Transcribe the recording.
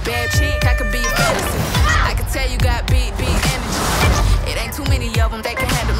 bad chick, I could be a fantasy. I could tell you got big energy. It ain't too many of them that can handle